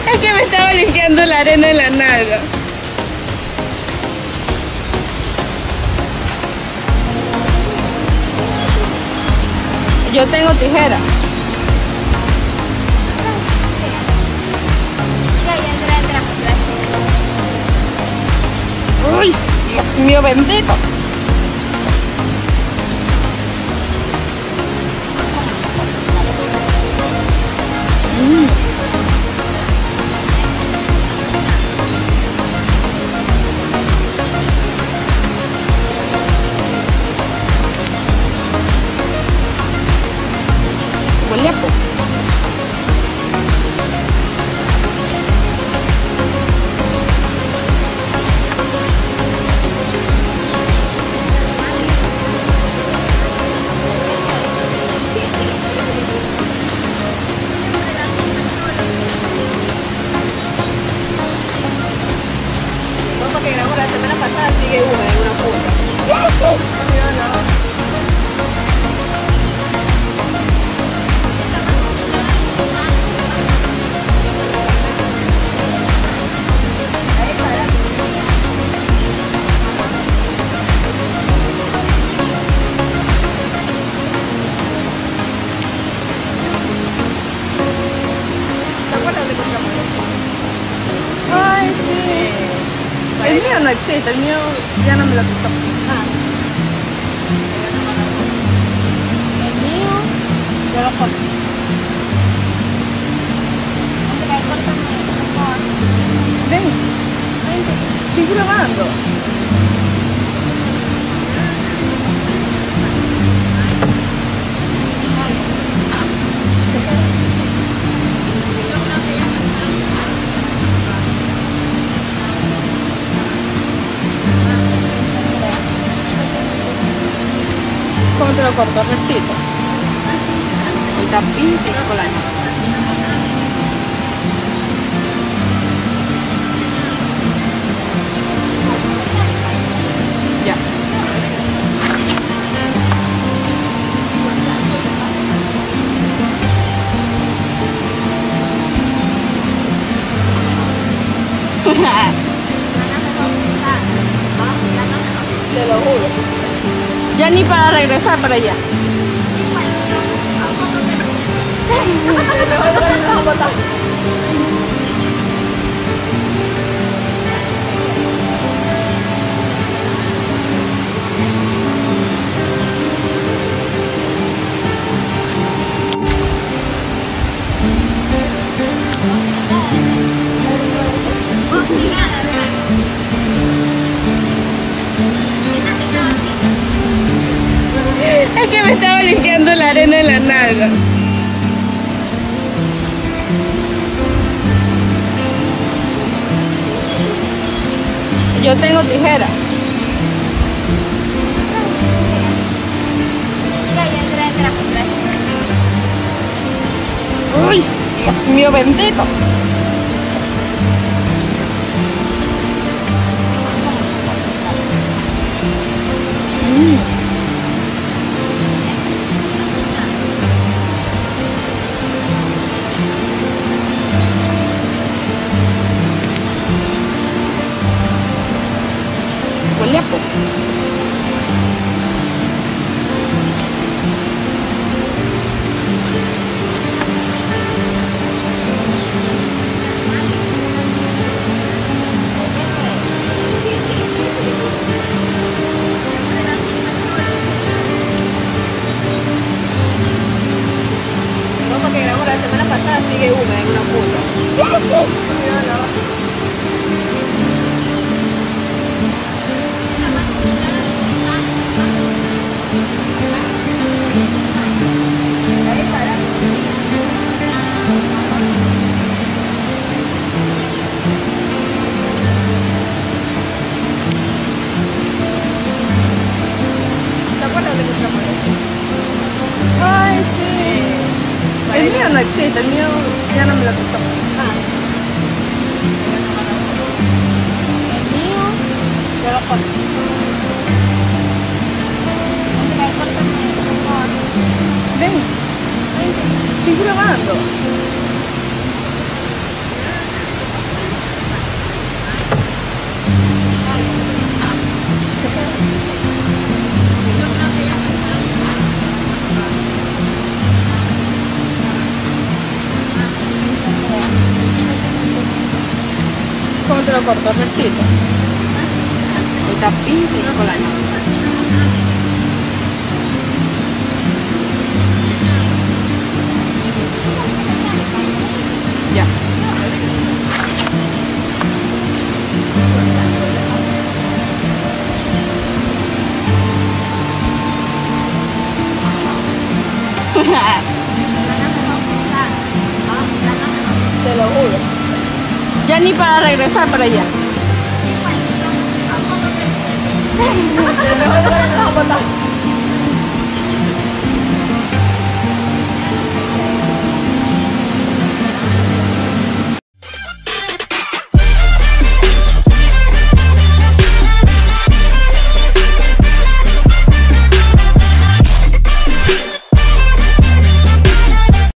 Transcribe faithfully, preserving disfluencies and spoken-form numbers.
Es que me estaba limpiando la arena en la nalga. Yo tengo tijera. Uy, Dios mío bendito. Mm. Huele a poco. Que grabamos la semana pasada sigue húmeda en una punta. No, no. ¿Te acuerdas dónde compramos esto? Ay, sí. El mío no existe, el mío ya no me lo quitó. Ah. El mío yo lo corto. Ven, ven, estoy grabando. ¿Cómo te lo corto? Rectito. Y tapín y colano. Ya. Te lo juro. Ya ni para regresar para allá. El mejor lugar es Bogotá. Es que me estaba limpiando la arena en la nalga. Yo tengo tijera. Uy, Dios mío bendito. Mm. Huele a poco. Ropa que grabamos la semana pasada sigue húmeda en una punta. No, no. ¿Te acuerdas dónde compramos esto? Ay, sí. El mío no existe, el mío ya no me lo quitó. Ah. El mío yo lo corto. Ven, ven, estoy grabando. te lo cortó rectito. Está pinche con la ya. Te lo juro. Ya ni para regresar para allá. El mejor lugar es la botella.